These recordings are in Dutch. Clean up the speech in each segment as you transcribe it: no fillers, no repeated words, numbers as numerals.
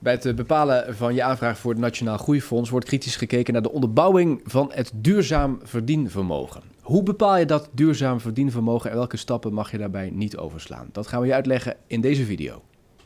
Bij het bepalen van je aanvraag voor het Nationaal Groeifonds wordt kritisch gekeken naar de onderbouwing van het duurzaam verdienvermogen. Hoe bepaal je dat duurzaam verdienvermogen en welke stappen mag je daarbij niet overslaan? Dat gaan we je uitleggen in deze video.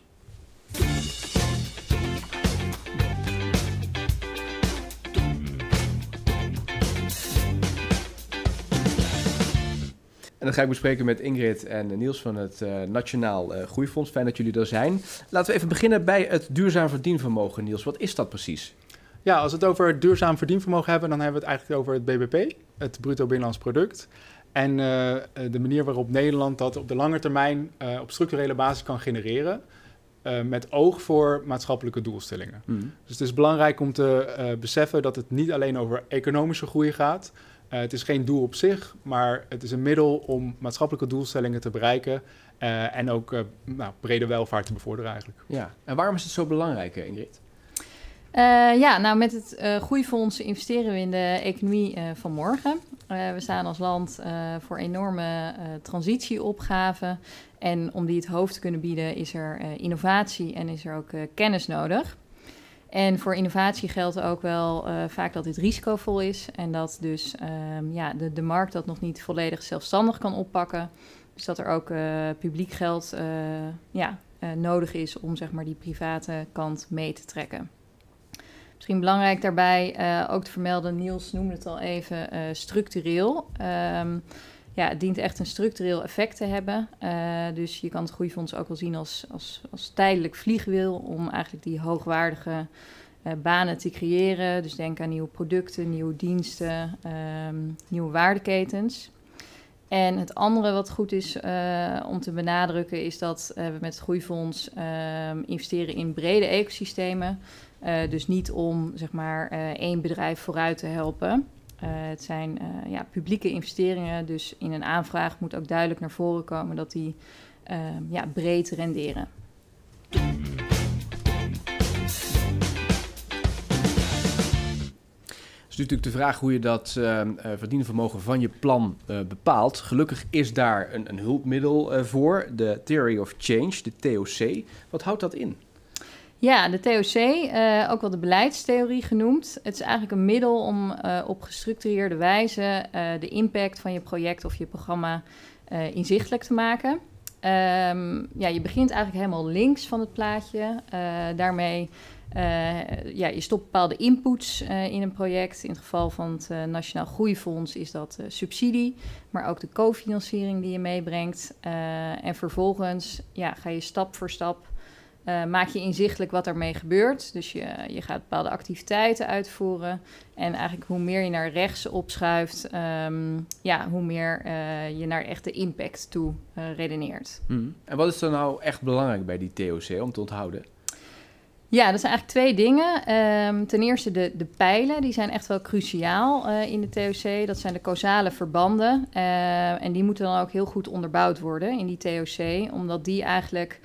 En dat ga ik bespreken met Ingrid en Niels van het Nationaal Groeifonds. Fijn dat jullie er zijn. Laten we even beginnen bij het duurzaam verdienvermogen. Niels, wat is dat precies? Ja, als we het over duurzaam verdienvermogen hebben, dan hebben we het eigenlijk over het BBP, het bruto binnenlands product. En de manier waarop Nederland dat op de lange termijn op structurele basis kan genereren, met oog voor maatschappelijke doelstellingen. Dus het is belangrijk om te beseffen dat het niet alleen over economische groei gaat. Het is geen doel op zich, maar het is een middel om maatschappelijke doelstellingen te bereiken en ook brede welvaart te bevorderen eigenlijk. Ja, en waarom is het zo belangrijk, Ingrid? Met het Groeifonds investeren we in de economie van morgen. We staan als land voor enorme transitieopgaven. En om die het hoofd te kunnen bieden is er innovatie en is er ook kennis nodig. En voor innovatie geldt ook wel vaak dat dit risicovol is. En dat dus de markt dat nog niet volledig zelfstandig kan oppakken. Dus dat er ook publiek geld nodig is om zeg maar die private kant mee te trekken. Misschien belangrijk daarbij ook te vermelden, Niels noemde het al even, structureel. Het dient echt een structureel effect te hebben. Dus je kan het Groeifonds ook wel zien als tijdelijk vliegwiel om eigenlijk die hoogwaardige banen te creëren. Dus denk aan nieuwe producten, nieuwe diensten, nieuwe waardeketens. En het andere wat goed is om te benadrukken is dat we met het Groeifonds investeren in brede ecosystemen. Dus niet om zeg maar één bedrijf vooruit te helpen. Het zijn publieke investeringen, dus in een aanvraag moet ook duidelijk naar voren komen dat die breed renderen. Het is natuurlijk de vraag hoe je dat verdienvermogen van je plan bepaalt. Gelukkig is daar een hulpmiddel voor, de Theory of Change, de TOC. Wat houdt dat in? Ja, de TOC, ook wel de beleidstheorie genoemd. Het is eigenlijk een middel om op gestructureerde wijze de impact van je project of je programma inzichtelijk te maken. Je begint eigenlijk helemaal links van het plaatje. Daarmee je stopt bepaalde inputs in een project. In het geval van het Nationaal Groeifonds is dat subsidie, maar ook de cofinanciering die je meebrengt. En vervolgens ga je stap voor stap maak je inzichtelijk wat ermee gebeurt. Dus je gaat bepaalde activiteiten uitvoeren. En eigenlijk hoe meer je naar rechts opschuift, hoe meer je naar echte impact toe redeneert. En wat is er nou echt belangrijk bij die TOC om te onthouden? Ja, dat zijn eigenlijk twee dingen. Ten eerste de pijlen, die zijn echt wel cruciaal in de TOC. Dat zijn de causale verbanden. En die moeten dan ook heel goed onderbouwd worden in die TOC, omdat die eigenlijk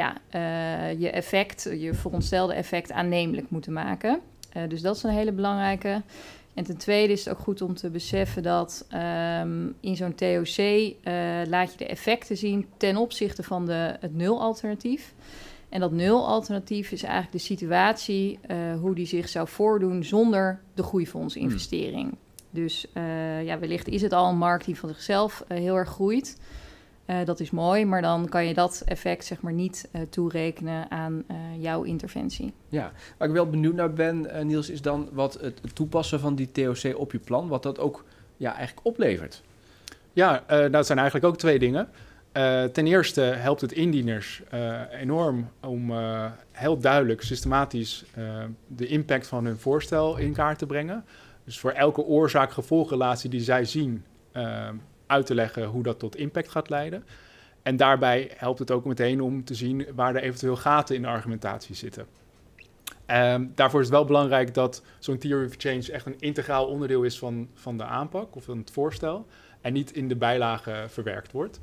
je vooronderstelde effect aannemelijk moeten maken. Dus dat is een hele belangrijke. En ten tweede is het ook goed om te beseffen dat in zo'n TOC laat je de effecten zien ten opzichte van het nulalternatief. En dat nulalternatief is eigenlijk de situatie hoe die zich zou voordoen zonder de groeifondsinvestering. Dus wellicht is het al een markt die van zichzelf heel erg groeit. Dat is mooi, maar dan kan je dat effect zeg maar niet toerekenen aan jouw interventie. Ja, waar ik wel benieuwd naar ben, Niels, is dan wat het toepassen van die TOC op je plan, wat dat ook eigenlijk oplevert. Ja, dat zijn eigenlijk ook twee dingen. Ten eerste helpt het indieners enorm om heel duidelijk, systematisch de impact van hun voorstel in kaart te brengen. Dus voor elke oorzaak-gevolgrelatie die zij zien, uit te leggen hoe dat tot impact gaat leiden. En daarbij helpt het ook meteen om te zien waar er eventueel gaten in de argumentatie zitten. Daarvoor is het wel belangrijk dat zo'n Theory of Change echt een integraal onderdeel is van de aanpak of van het voorstel en niet in de bijlagen verwerkt wordt.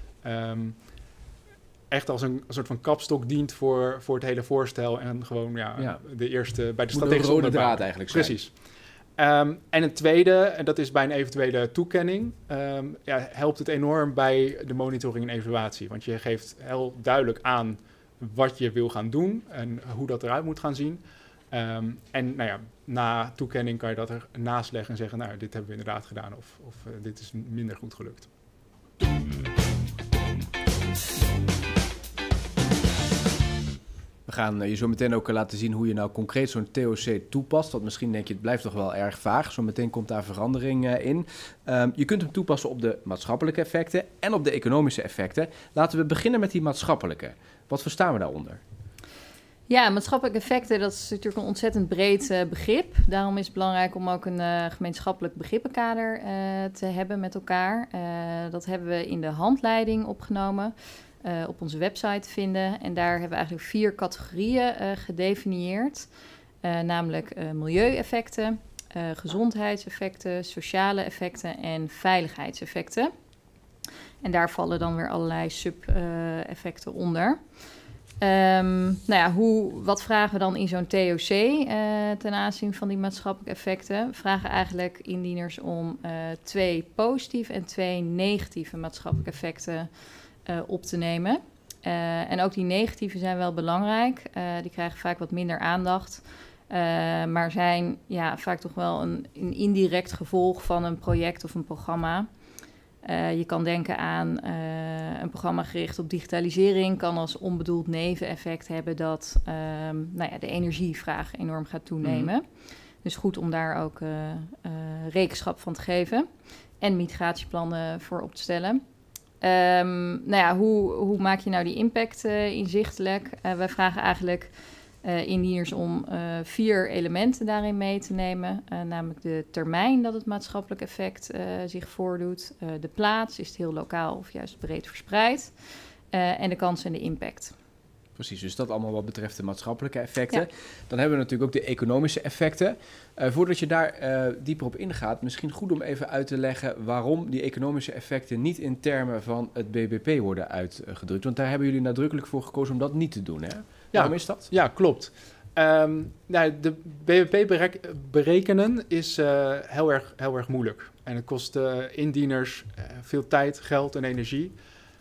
Echt als een soort van kapstok dient voor het hele voorstel en gewoon de eerste bij de strategische rode draad eigenlijk zijn. Precies. En het tweede, en dat is bij een eventuele toekenning, helpt het enorm bij de monitoring en evaluatie. Want je geeft heel duidelijk aan wat je wil gaan doen en hoe dat eruit moet gaan zien. En na toekenning kan je dat er naast leggen en zeggen, nou, dit hebben we inderdaad gedaan of dit is minder goed gelukt. We gaan je zo meteen ook laten zien hoe je nou concreet zo'n TOC toepast. Want misschien denk je, het blijft toch wel erg vaag. Zo meteen komt daar verandering in. Je kunt hem toepassen op de maatschappelijke effecten en op de economische effecten. Laten we beginnen met die maatschappelijke. Wat verstaan we daaronder? Ja, maatschappelijke effecten, dat is natuurlijk een ontzettend breed begrip. Daarom is het belangrijk om ook een gemeenschappelijk begrippenkader te hebben met elkaar. Dat hebben we in de handleiding opgenomen, op onze website te vinden. En daar hebben we eigenlijk 4 categorieën gedefinieerd. Namelijk milieueffecten, gezondheidseffecten, sociale effecten en veiligheidseffecten. En daar vallen dan weer allerlei sub-effecten onder. Wat vragen we dan in zo'n TOC ten aanzien van die maatschappelijke effecten? We vragen eigenlijk indieners om 2 positieve en 2 negatieve maatschappelijke effecten op te nemen. En ook die negatieve zijn wel belangrijk. Die krijgen vaak wat minder aandacht. Maar zijn vaak toch wel een indirect gevolg van een project of een programma. Je kan denken aan een programma gericht op digitalisering. Kan als onbedoeld neveneffect hebben dat de energievraag enorm gaat toenemen. Dus goed om daar ook rekenschap van te geven. En mitigatieplannen voor op te stellen. Hoe maak je nou die impact inzichtelijk? Wij vragen eigenlijk indieners om 4 elementen daarin mee te nemen. Namelijk de termijn dat het maatschappelijk effect zich voordoet. De plaats, is het heel lokaal of juist breed verspreid. En de kans en de impact. Precies, dus dat allemaal wat betreft de maatschappelijke effecten. Ja. Dan hebben we natuurlijk ook de economische effecten. Voordat je daar dieper op ingaat, misschien goed om even uit te leggen waarom die economische effecten niet in termen van het BBP worden uitgedrukt. Want daar hebben jullie nadrukkelijk voor gekozen om dat niet te doen, hè? Waarom is dat? Ja, klopt. De BBP berekenen is heel erg moeilijk. En het kost indieners veel tijd, geld en energie.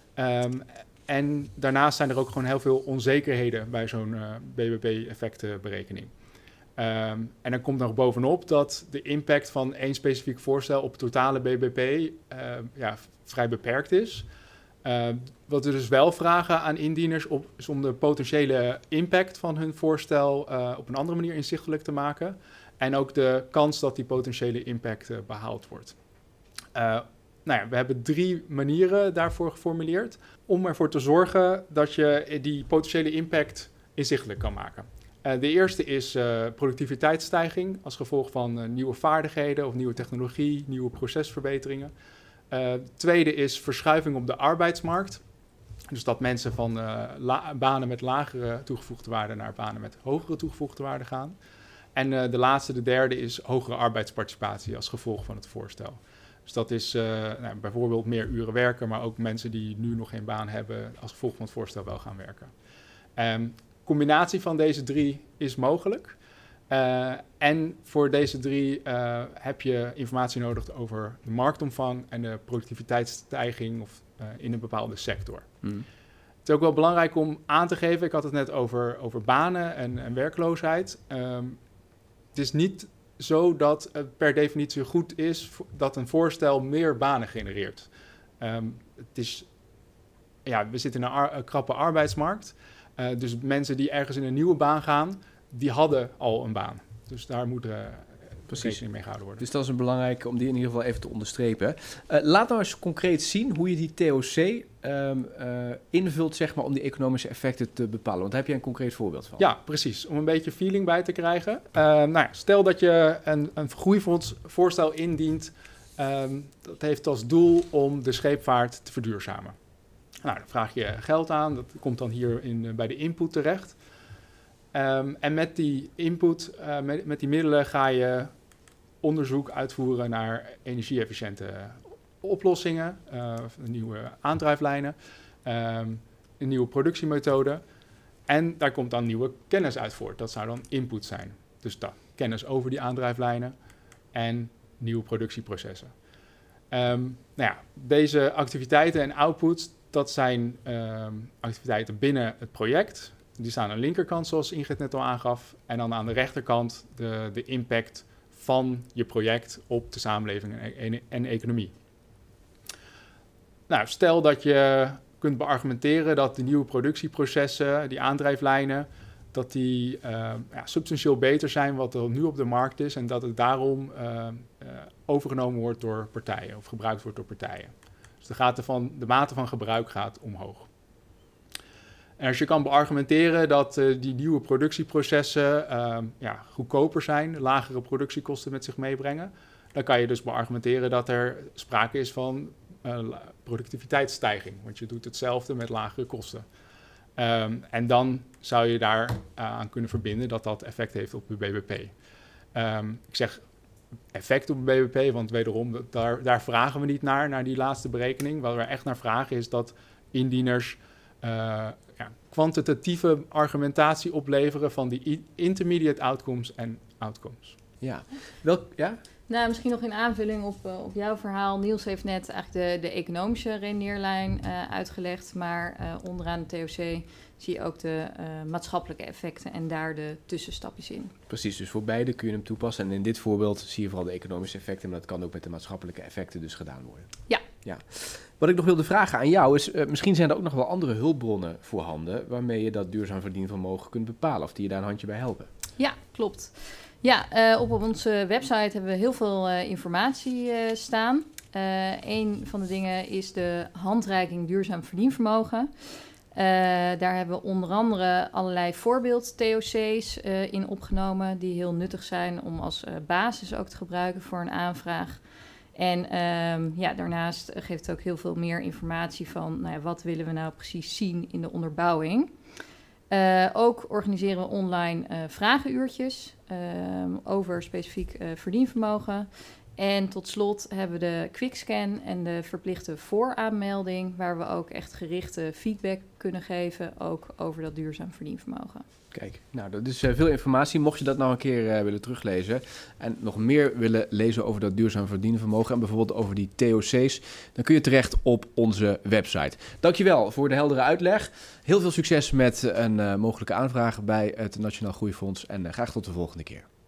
En daarnaast zijn er ook gewoon heel veel onzekerheden bij zo'n BBP-effectenberekening. En dan komt nog bovenop dat de impact van één specifiek voorstel op het totale BBP vrij beperkt is. Wat we dus wel vragen aan indieners is om de potentiële impact van hun voorstel op een andere manier inzichtelijk te maken. En ook de kans dat die potentiële impact behaald wordt. We hebben 3 manieren daarvoor geformuleerd om ervoor te zorgen dat je die potentiële impact inzichtelijk kan maken. De eerste is productiviteitsstijging als gevolg van nieuwe vaardigheden of nieuwe technologie, nieuwe procesverbeteringen. Tweede is verschuiving op de arbeidsmarkt. Dus dat mensen van banen met lagere toegevoegde waarde naar banen met hogere toegevoegde waarde gaan. En de derde is hogere arbeidsparticipatie als gevolg van het voorstel. Dus dat is bijvoorbeeld meer uren werken, maar ook mensen die nu nog geen baan hebben als gevolg van het voorstel wel gaan werken. Combinatie van deze 3 is mogelijk. En voor deze 3 heb je informatie nodig over de marktomvang en de productiviteitsstijging in een bepaalde sector. Het is ook wel belangrijk om aan te geven, ik had het net over banen en werkloosheid. Het is niet zo dat het per definitie goed is dat een voorstel meer banen genereert. We zitten in een krappe arbeidsmarkt. Dus mensen die ergens in een nieuwe baan gaan, die hadden al een baan. Dus daar moet rekening mee gehouden worden. Dus dat is belangrijk om die in ieder geval even te onderstrepen. Laat nou eens concreet zien hoe je die TOC invult, zeg maar, om die economische effecten te bepalen. Want daar heb jij een concreet voorbeeld van. Ja, precies. Om een beetje feeling bij te krijgen. Stel dat je een groeivoorstel indient. Dat heeft als doel om de scheepvaart te verduurzamen. Dan vraag je geld aan. Dat komt dan hier bij de input terecht. En met die input, met die middelen ga je onderzoek uitvoeren naar energie-efficiënte oplossingen, nieuwe aandrijflijnen, een nieuwe productiemethode. En daar komt dan nieuwe kennis uit voort. Dat zou dan input zijn. Dus kennis over die aandrijflijnen en nieuwe productieprocessen. Deze activiteiten en outputs Dat zijn activiteiten binnen het project. Die staan aan de linkerkant, zoals Ingrid net al aangaf. En dan aan de rechterkant de impact van je project op de samenleving en economie. Nou, stel dat je kunt beargumenteren dat de nieuwe productieprocessen, die aandrijflijnen, dat die substantieel beter zijn wat er nu op de markt is en dat het daarom overgenomen wordt door partijen of gebruikt wordt door partijen. Dus de mate van gebruik gaat omhoog. En als je kan beargumenteren dat die nieuwe productieprocessen goedkoper zijn, lagere productiekosten met zich meebrengen, dan kan je dus beargumenteren dat er sprake is van productiviteitsstijging. Want je doet hetzelfde met lagere kosten. En dan zou je daar aan kunnen verbinden dat dat effect heeft op de BBP. Ik zeg effect op de BBP, want wederom, daar vragen we niet naar die laatste berekening. Waar we echt naar vragen is dat indieners kwantitatieve argumentatie opleveren van die intermediate outcomes en outcomes. Ja. Nou, misschien nog in aanvulling op jouw verhaal. Niels heeft net eigenlijk de economische rendeerlijn uitgelegd, maar onderaan de TOC zie je ook de maatschappelijke effecten en daar de tussenstapjes in. Precies, dus voor beide kun je hem toepassen. En in dit voorbeeld zie je vooral de economische effecten, maar dat kan ook met de maatschappelijke effecten dus gedaan worden. Ja. Wat ik nog wilde vragen aan jou is, misschien zijn er ook nog wel andere hulpbronnen voorhanden waarmee je dat duurzaam verdienvermogen kunt bepalen of die je daar een handje bij helpen. Ja, klopt. Ja, op onze website hebben we heel veel informatie staan. Een van de dingen is de handreiking duurzaam verdienvermogen. Daar hebben we onder andere allerlei voorbeeld-TOC's in opgenomen die heel nuttig zijn om als basis ook te gebruiken voor een aanvraag. En daarnaast geeft het ook heel veel meer informatie van wat willen we nou precies zien in de onderbouwing. Ook organiseren we online vragenuurtjes over specifiek verdienvermogen. En tot slot hebben we de quickscan en de verplichte vooraanmelding, waar we ook echt gerichte feedback kunnen geven, ook over dat duurzaam verdienvermogen. Kijk, nou dat is veel informatie. Mocht je dat nou een keer willen teruglezen en nog meer willen lezen over dat duurzaam verdienvermogen en bijvoorbeeld over die TOC's, dan kun je terecht op onze website. Dankjewel voor de heldere uitleg. Heel veel succes met een mogelijke aanvraag bij het Nationaal Groeifonds en graag tot de volgende keer.